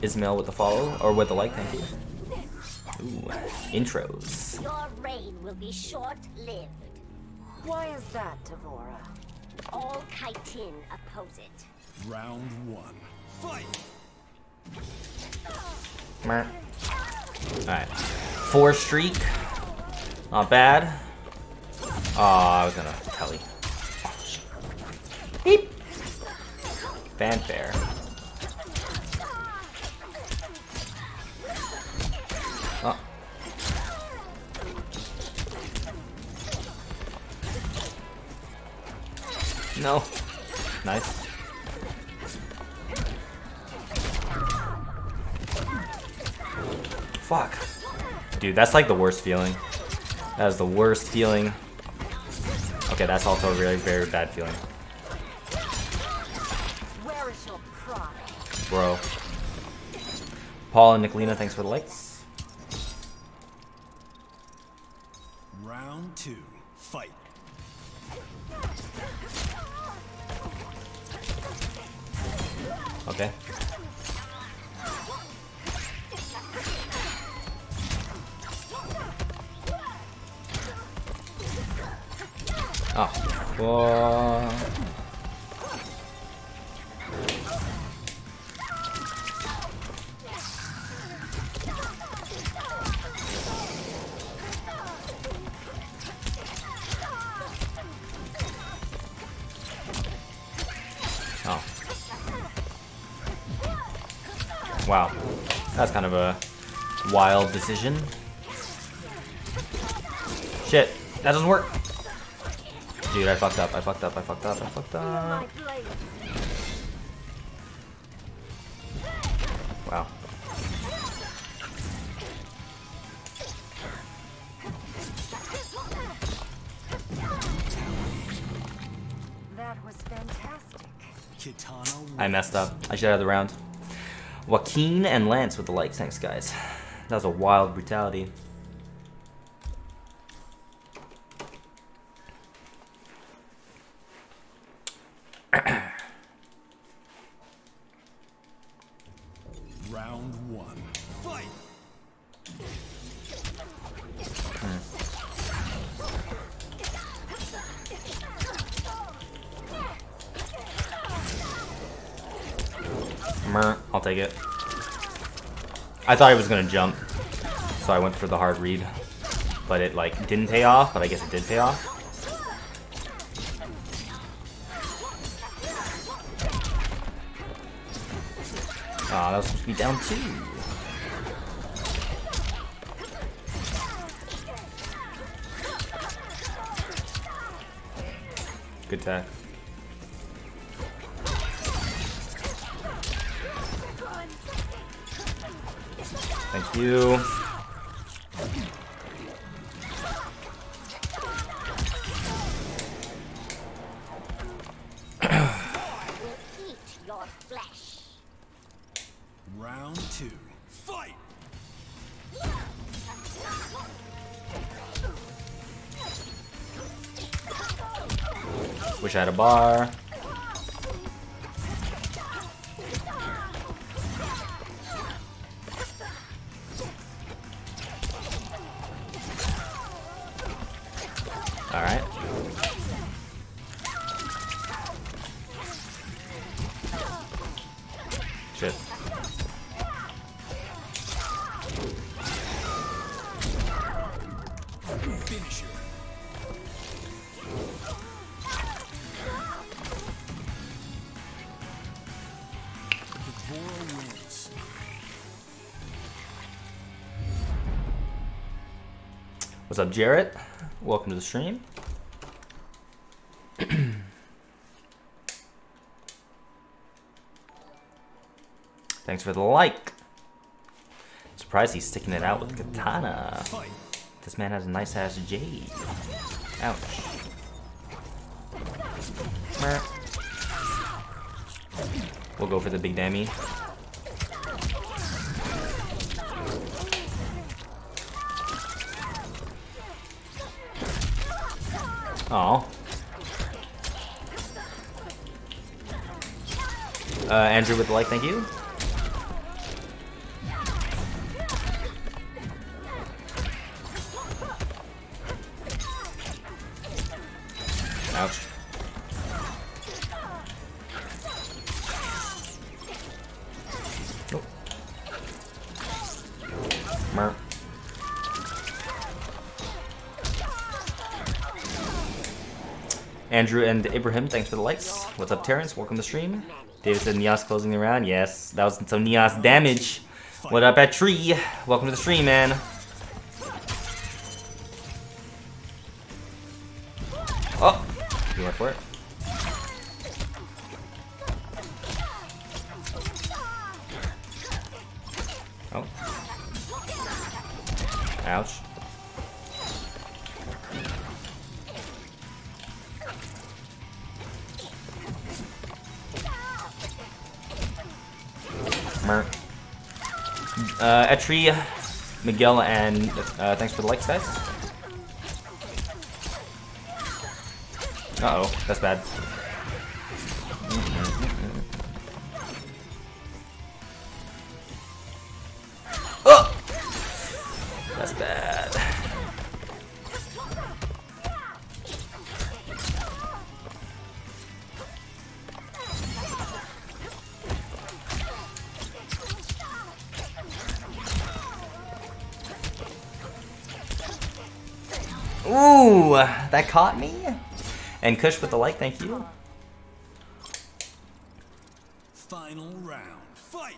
Ismail with the follow, or with the like, thank you. Ooh, intros. Your reign will be short-lived. Why is that, Tavora? All Chitin oppose it. Round 1. Fight! Alright. 4 streak. Not bad. Oh, I was gonna telly. Beep. Fanfare. Oh. No. Nice. Fuck. Dude, that's like the worst feeling. That is the worst feeling. Okay, that's also a really very bad feeling. Where is your pride? Bro. Paul and Nicolina, thanks for the likes. Round 2. Fight. Okay. Oh. Whoa. Oh. Wow. That's kind of a wild decision. Shit. That doesn't work. Dude, I fucked up. I fucked up. I fucked up. I fucked up. Wow. That was fantastic. Kitana I messed up. I should have the round. Joaquin and Lance with the likes. Thanks, guys. That was a wild brutality. Round 1. Fight! I'll take it. I thought he was gonna jump, so I went for the hard read. But it like didn't pay off, but I guess it did pay off. Aw, that was supposed to be down 2. Good tag. Thank you. Will eat your flesh. Round 2. Fight! Wish I had a bar. Alright. Shit. Finisher. Devora wins. What's up, Jarrett? Welcome to the stream. Thanks for the like. Surprised he's sticking it out with the katana. Fight. This man has a nice ass jade. Ouch. Meh. We'll go for the big dammy. Oh. Andrew with the like, thank you. Ouch. Oh. Mer. Andrew and Ibrahim, thanks for the likes. What's up, Terrence? Welcome to the stream. David said Neos closing the round. Yes, that was some Neos damage. What up, at Tree? Welcome to the stream, man. Oh, you went for it. Oh. Ouch. Mer. Etri, Miguel, and thanks for the likes, guys. Uh-oh, that's bad. Oh! That's bad. Ooh, that caught me. And Kush with the like, thank you. Final round. Fight.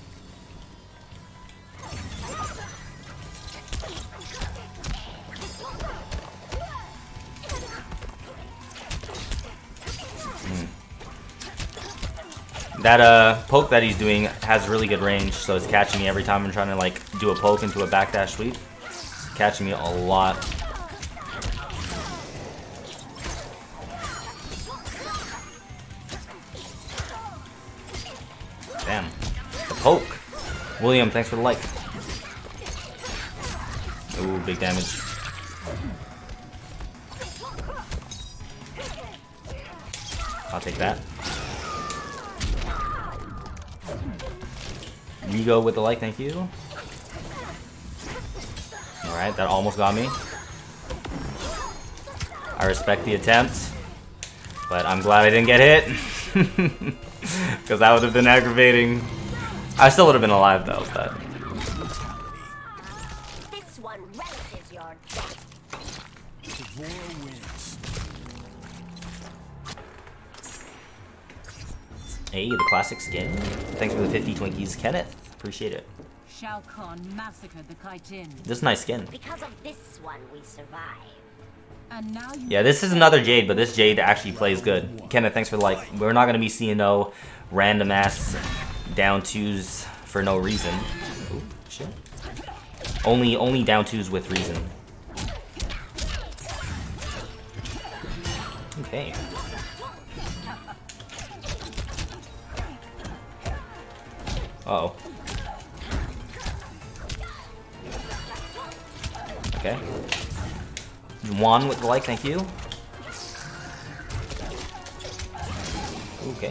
That poke that he's doing has really good range, so it's catching me every time I'm trying to like do a poke into a backdash sweep. It's catching me a lot. Damn. The poke. William, thanks for the like. Ooh, big damage. I'll take that. Rigo with the like, thank you. Alright, that almost got me. I respect the attempt, but I'm glad I didn't get hit. Because that would have been aggravating. I still would have been alive though, but. This one relishes your death. Devora wins. Hey, the classic skin. Thanks for the 50 Twinkies, Kenneth. Appreciate it. Shao Kahn massacred the Kaitin. This is nice skin. Because of this one, we survive. And now you Yeah, this is another Jade, but this Jade actually plays good. Kenneth, thanks for the like. We're not gonna be seeing no random ass down twos for no reason. Ooh, shit. Only down twos with reason. Okay. Uh-oh. Okay. Juan with the like, thank you. Okay.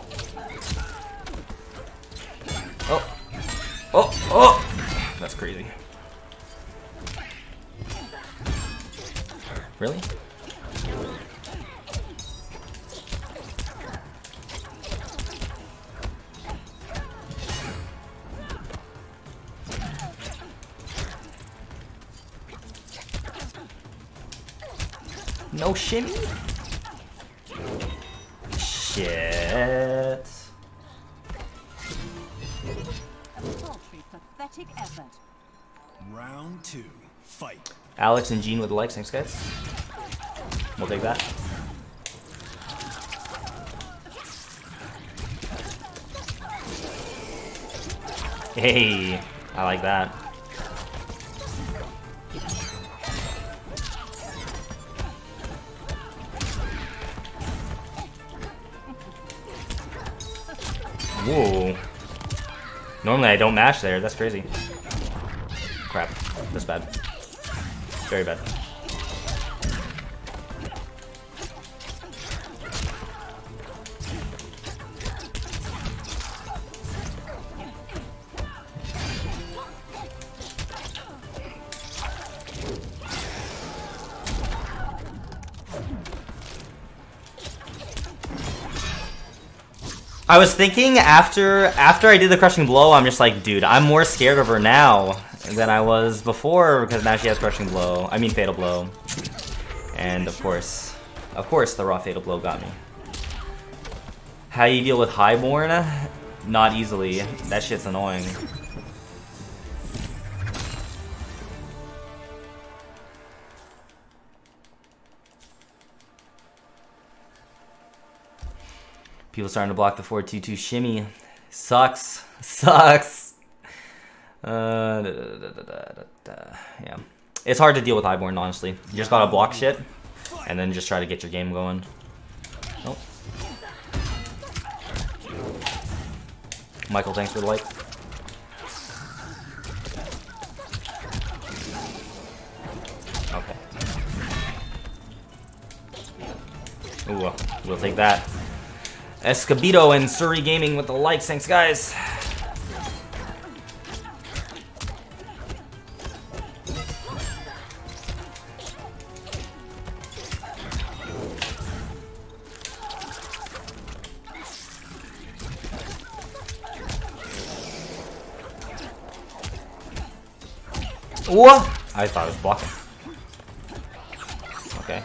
Oh. Oh, oh! That's crazy. Really? No shimmy? Shit. a paltry, pathetic effort. Round 2. Fight. Alex and Gene with the likes, thanks guys. We'll take that. Hey, I like that. Whoa. Normally I don't mash there, that's crazy. Crap, that's bad. Very bad. I was thinking after I did the crushing blow, I'm just like, dude, I'm more scared of her now than I was before because now she has crushing blow. I mean fatal blow. And of course, the raw fatal blow got me. How you deal with Highborn? Not easily. That shit's annoying. People starting to block the 4-2-2 shimmy. Sucks. Sucks. Yeah. It's hard to deal with Highborn, honestly. You just gotta block shit, and then just try to get your game going. Nope. Michael, thanks for the like. Okay. Ooh, we'll take that. Escobedo and Surrey Gaming with the likes. Thanks, guys. Whoa! I thought I was blocking. Okay.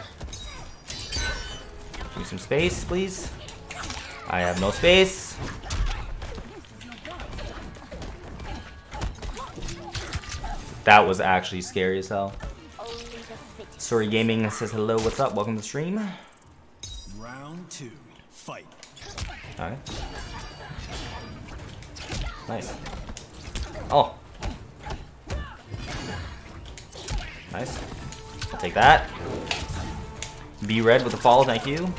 Give me some space, please. I have no space. That was actually scary as hell. Sorry Gaming says hello, what's up? Welcome to the stream. Round 2, fight. Alright. Nice. Oh. Nice. I'll take that. Be red with the follow, thank you.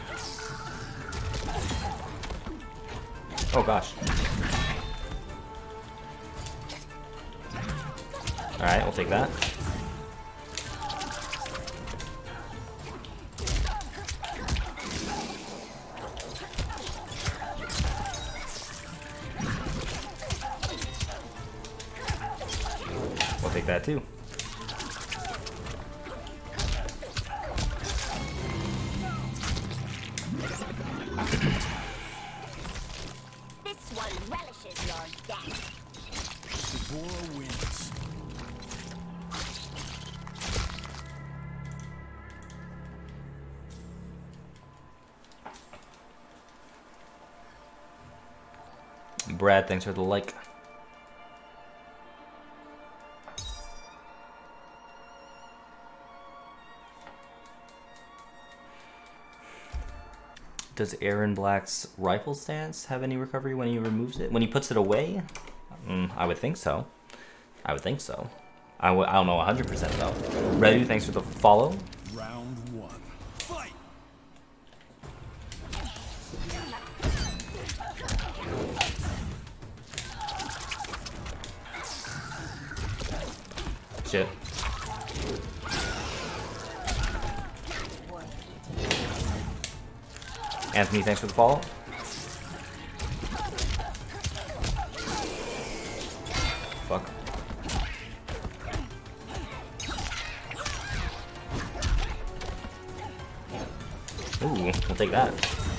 Oh gosh. Alright, we'll take that. We'll take that too. Brad, thanks for the like. Does Aaron Black's rifle stance have any recovery when he removes it? When he puts it away? I would think so. I would think so. I don't know 100% though. Redu, thanks for the follow. Round 1, fight. Shit. Anthony, thanks for the follow. Fuck. Ooh, we'll take that.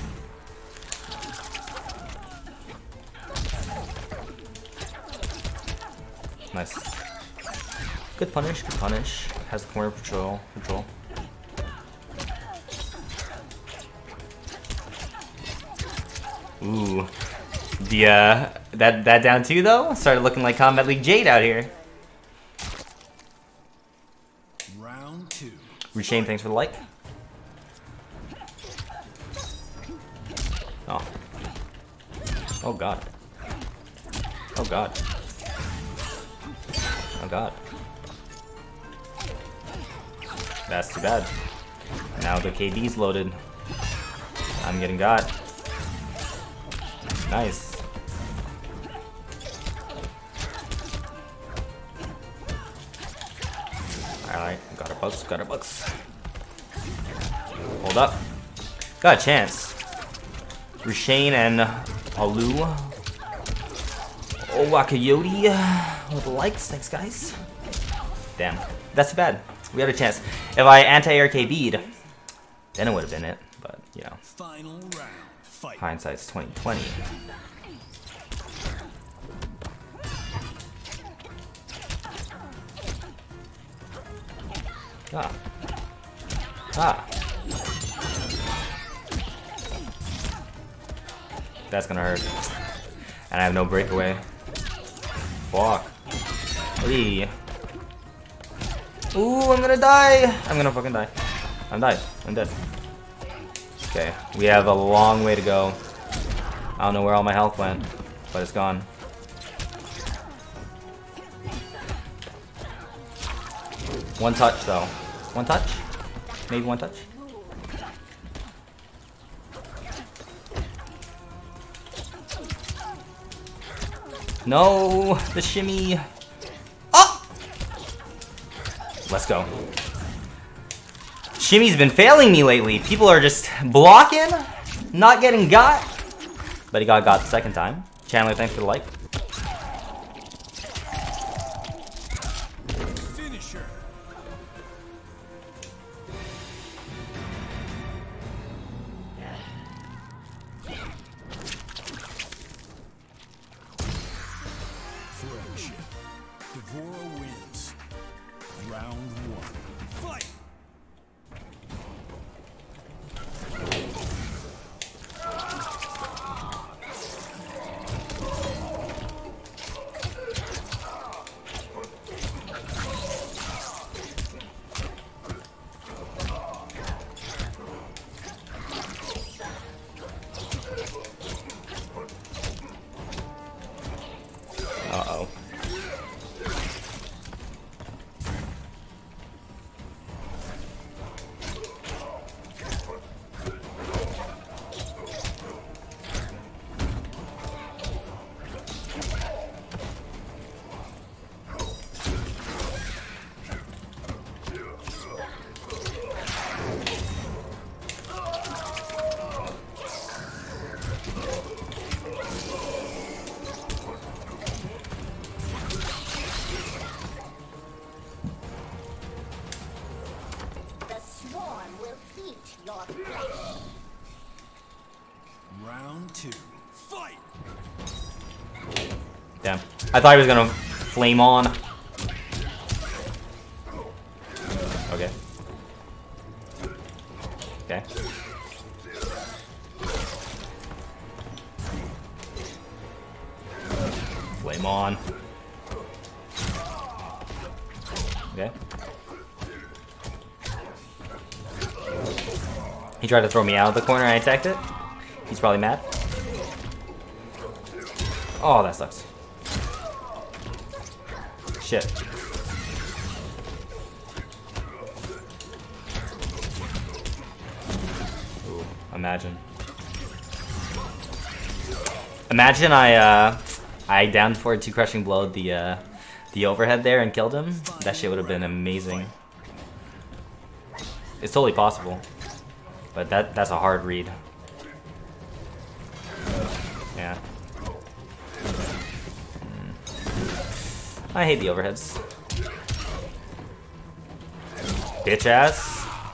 Nice. Good punish, good punish. Has the corner control. Ooh. The that down two though started looking like Combat League Jade out here. Round 2. Reshane, thanks for the like. Oh. Oh god. Oh god. Oh god. That's too bad. Now the KD's loaded. I'm getting got. Nice. Alright, got our bucks, got our bucks. Hold up. Got a chance. Reshane and Alu. Oh, Wakayote with the likes. Thanks, guys. Damn. That's too bad. We had a chance. If I anti-air KB'd, then it would have been it. but you know, Final round. Fight. hindsight's 20/20. Ah. Ah. That's gonna hurt. And I have no breakaway. Fuck. Hey. Ooh, I'm gonna die. I'm gonna fucking die. I'm dead. I'm dead. Okay, we have a long way to go. I don't know where all my health went, but it's gone. One touch though. One touch? Maybe one touch? No, the shimmy. Oh! Let's go. Shimmy's been failing me lately. People are just blocking, not getting got. But he got the second time. Chandler, thanks for the like. Finisher. Friendship. Devora wins. Round 1. Fight. Uh-oh. The swarm will eat your flesh. Round 2. Fight. Damn. I thought he was gonna flame on. Okay. Okay. Flame on. Okay. He tried to throw me out of the corner and I attacked it. He's probably mad. Oh, that sucks. Shit. Ooh, imagine. Imagine I downed forward 2 crushing blow the overhead there and killed him. That shit would have been amazing. It's totally possible. But that's a hard read. Yeah. I hate the overheads. Bitch ass.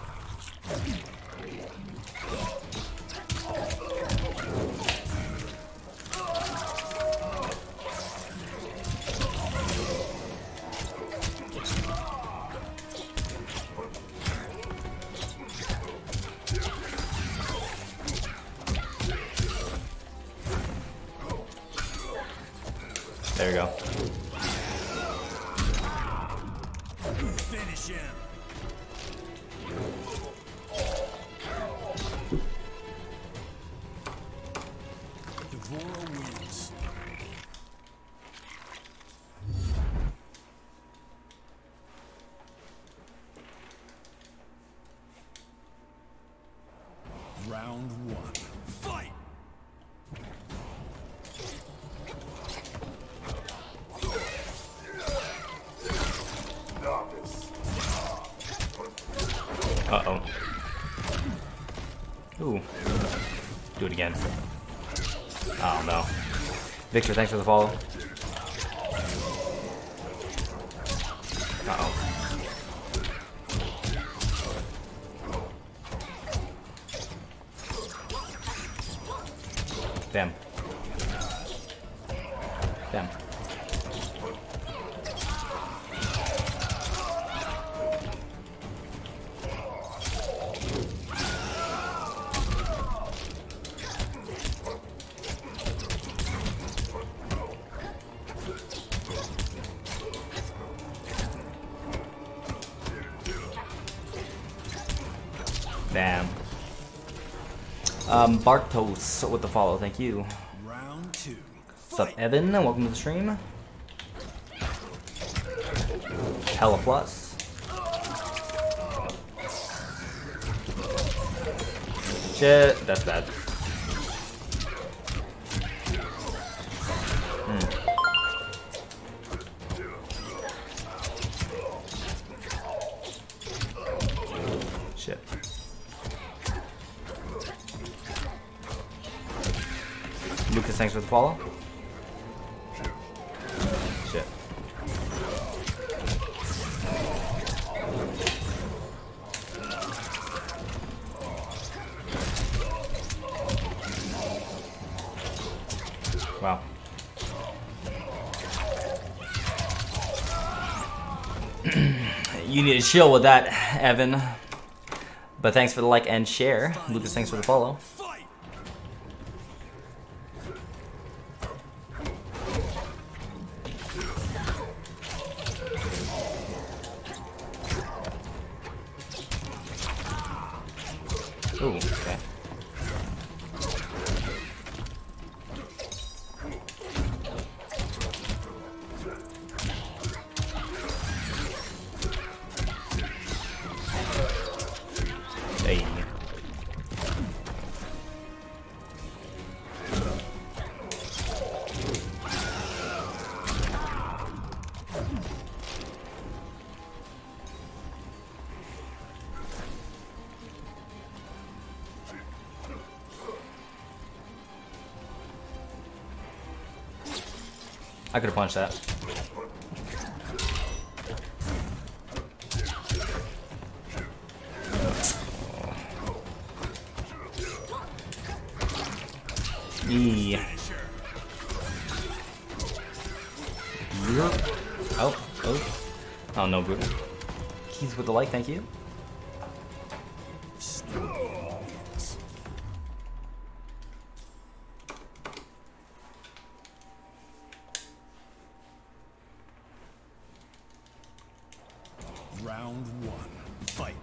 There we go. Finish him. Devora wins. Round 1. Fight. Uh-oh. Ooh. Do it again. Oh, no. Victor, thanks for the follow. Uh-oh. Damn. Damn. Damn. Bartos with the follow, thank you. Round 2. What's up, Evan? Welcome to the stream. Hella plus. Shit, that's bad. Shit. Lucas, thanks for the follow. Shit. Wow. You need to chill with that, Evan. But thanks for the like and share. Lucas, thanks for the follow. Fight! Ooh, okay. Hey. I could have punched that. E. Oh, oh. Oh no, brutal. Keys with the like, thank you. Round 1. Fight!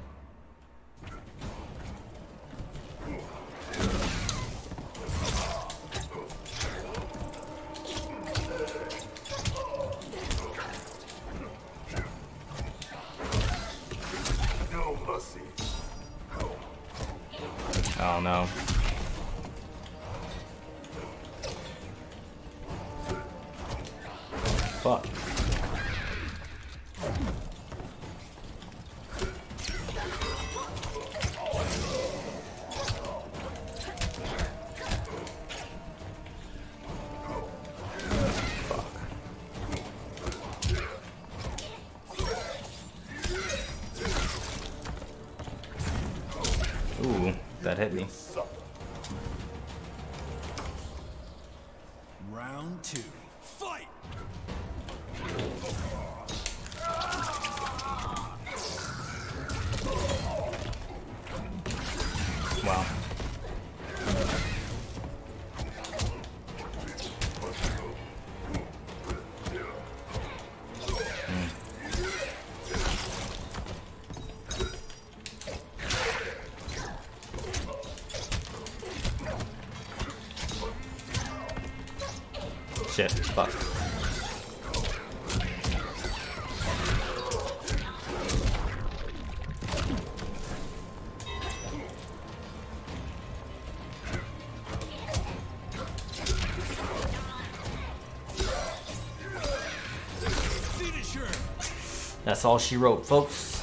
No mercy. Oh no. Fuck. Ooh, that hit me. Round 2. Fight! Wow. Shit, fuck. Finisher! That's all she wrote, folks.